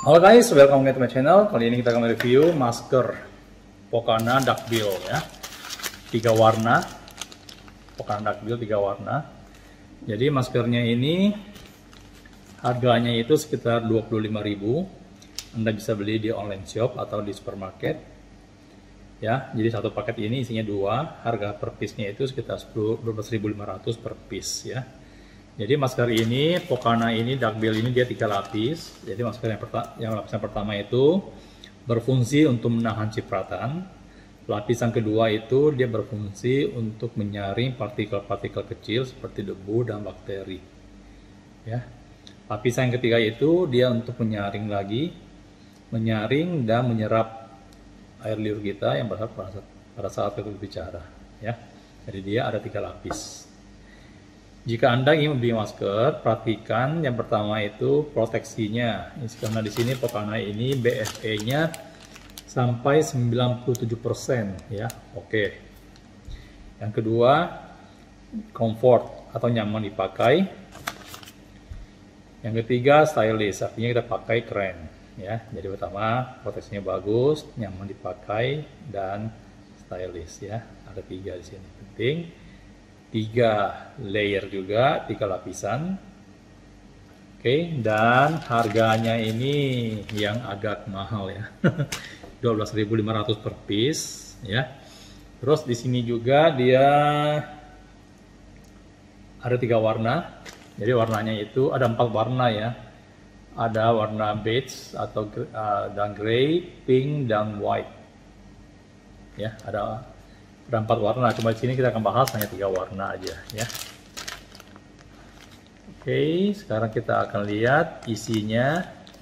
Halo guys, welcome back to my channel. Kali ini kita akan review masker Pocana Duckbill ya. 3 warna. Pocana Duckbill 3 warna. Jadi maskernya ini harganya itu sekitar 25.000. Anda bisa beli di online shop atau di supermarket. Ya, jadi satu paket ini isinya 2. Harga per piece-nya itu sekitar 12.500 per piece ya. Jadi masker ini, Pocana ini, Duckbill ini dia 3 lapis. Jadi masker yang lapisan pertama itu berfungsi untuk menahan cipratan. Lapisan kedua itu dia berfungsi untuk menyaring partikel-partikel kecil seperti debu dan bakteri. Ya. Lapisan yang ketiga itu dia untuk menyaring dan menyerap air liur kita yang berasal pada saat kita berbicara. Ya. Jadi dia ada 3 lapis. Jika Anda ingin membeli masker, perhatikan yang pertama itu proteksinya. Karena di sini Pocana ini BFE-nya sampai 97% ya. Oke. Yang kedua, comfort atau nyaman dipakai. Yang ketiga, stylish, artinya kita pakai keren ya. Jadi pertama, proteksinya bagus, nyaman dipakai dan stylish ya. Ada 3 di sini. Penting. 3 layer juga, 3 lapisan. Oke, dan harganya ini yang agak mahal ya. 12.500 per piece ya. Terus di sini juga dia ada 3 warna. Jadi warnanya itu ada 4 warna ya. Ada warna beige atau dan gray, pink dan white. Ya, ada 4 warna, cuma di sini kita akan bahas hanya 3 warna aja ya. Oke, sekarang kita akan lihat isinya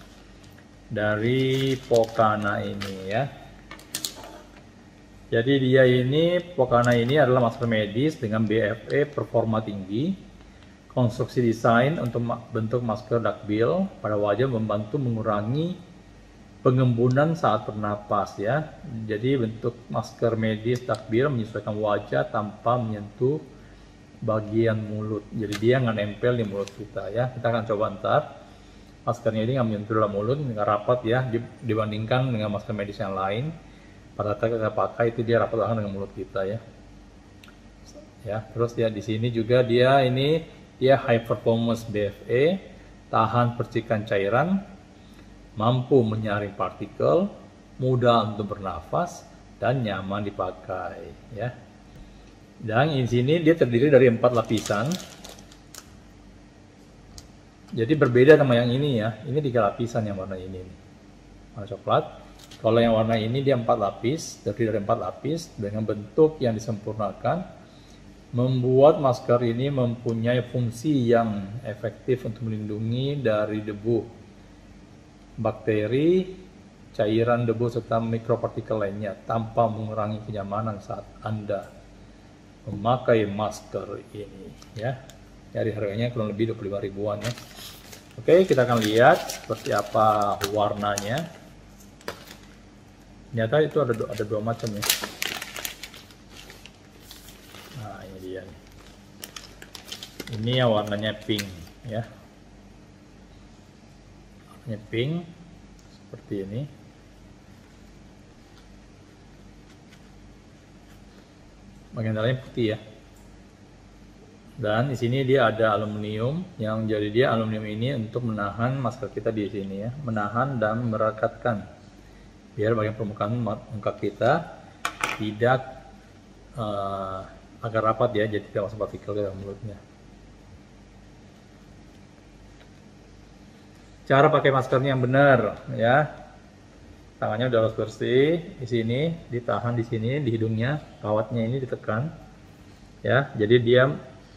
dari Pocana ini ya. Jadi dia ini, Pocana ini adalah masker medis dengan BFE performa tinggi. Konstruksi desain untuk bentuk masker Duckbill pada wajah membantu mengurangi pengembunan saat bernapas ya. Jadi bentuk masker medis Duckbill menyesuaikan wajah tanpa menyentuh bagian mulut. Jadi dia nggak nempel di mulut kita ya. Kita akan coba ntar. Maskernya ini nggak menyentuh dalam mulut, nggak rapat ya. Dibandingkan dengan masker medis yang lain. Pada saat kita pakai itu dia rapat banget dengan mulut kita ya. Ya, terus ya di sini juga dia high performance BFE, tahan percikan cairan, mampu menyaring partikel, mudah untuk bernafas, dan nyaman dipakai ya. Dan di sini dia terdiri dari 4 lapisan. Jadi berbeda sama yang ini ya. Ini 3 lapisan yang warna ini. Warna coklat. Kalau yang warna ini dia 4 lapis, terdiri dari 4 lapis dengan bentuk yang disempurnakan. Membuat masker ini mempunyai fungsi yang efektif untuk melindungi dari debu, bakteri, cairan debu serta mikropartikel lainnya tanpa mengurangi kenyamanan saat Anda memakai masker ini ya. Jadi harganya kurang lebih 25 ribuan ya. Oke, kita akan lihat seperti apa warnanya. Ternyata itu ada 2 macam ya. Nah, ini dia nih. Ini yang warnanya pink ya. Pink seperti ini. Bagian dalamnya putih ya. Dan di sini dia ada aluminium, yang jadi dia aluminium ini untuk menahan masker kita di sini ya, menahan dan merekatkan biar bagian permukaan muka kita tidak agak rapat ya, jadi tidak masuk partikel ke dalam mulutnya. Cara pakai maskernya yang benar ya. Tangannya udah harus bersih. Di sini ditahan, di sini di hidungnya, kawatnya ini ditekan ya. Jadi dia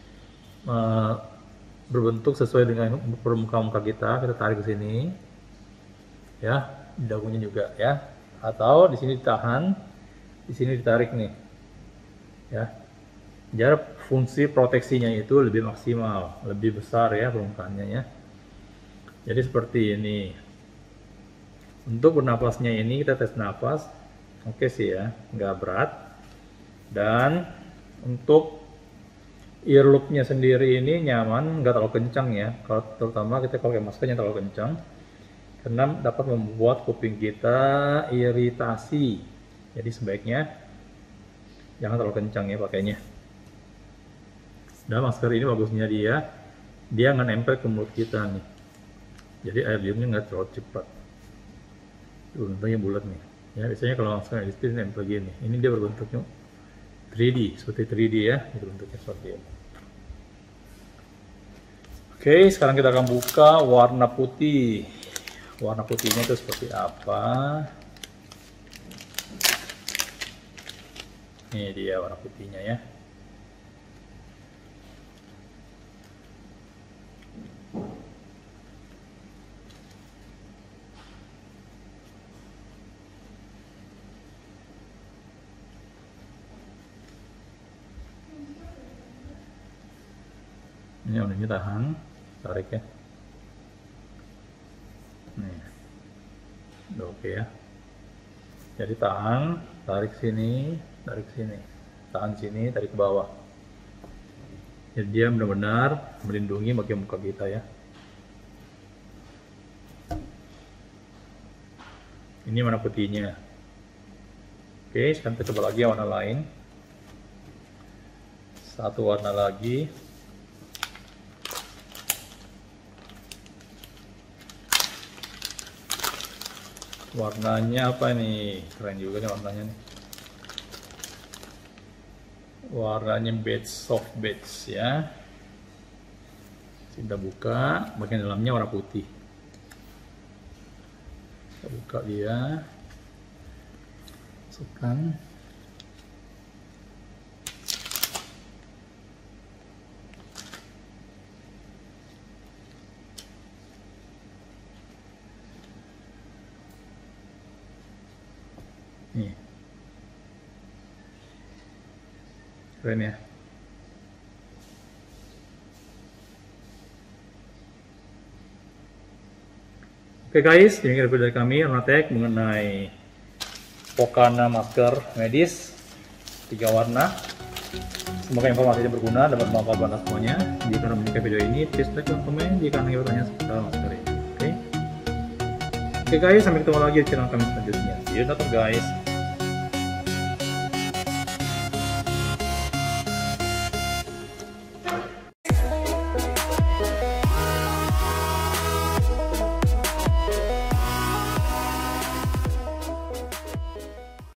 berbentuk sesuai dengan permukaan muka kita. Kita tarik ke sini ya, di dagunya juga ya. Atau di sini ditahan, di sini ditarik nih ya. Jadi fungsi proteksinya itu lebih maksimal, lebih besar ya permukaannya ya. Jadi seperti ini. Untuk bernafasnya ini kita tes nafas, oke sih ya, nggak berat. Dan untuk earlobe-nya sendiri ini nyaman, nggak terlalu kencang ya. Kalau terutama kita pakai maskernya terlalu kencang, karena dapat membuat kuping kita iritasi. Jadi sebaiknya jangan terlalu kencang ya pakainya. Dan masker ini bagusnya dia nggak nempel ke mulut kita nih, jadi air liurnya nggak terlalu cepat. Bentuknya bulat nih ya, biasanya kalau masker medis ini nempel gini, ini dia berbentuknya 3D, seperti 3D ya, itu bentuknya seperti ini. Oke, sekarang kita akan buka warna putih. Warna putihnya itu seperti apa? Ini dia warna putihnya ya. Ini warnanya tahan, tarik ya. Nih, udah oke ya. Jadi tahan, tarik sini, tahan sini, tarik ke bawah. Jadi dia benar-benar melindungi bagian muka kita ya. Ini warna putihnya. Oke, sekarang kita coba lagi warna lain. Satu warna lagi. Warnanya apa nih? Keren juga nih warnanya nih. Warnanya beige, soft beige ya. Kita buka, bagian dalamnya warna putih. Kita buka dia. Masukkan. Nih. Keren ya. Oke guys, ini review dari kami Ornatek mengenai Pokana masker medis 3 warna. Semoga informasinya berguna, dapat bermanfaat buat semuanya. Jika kalian menyukai video ini, please like dan komen jika kalian bertanya seputar masker ini. Oke guys, sampai ketemu lagi di channel kami selanjutnya. See you later guys.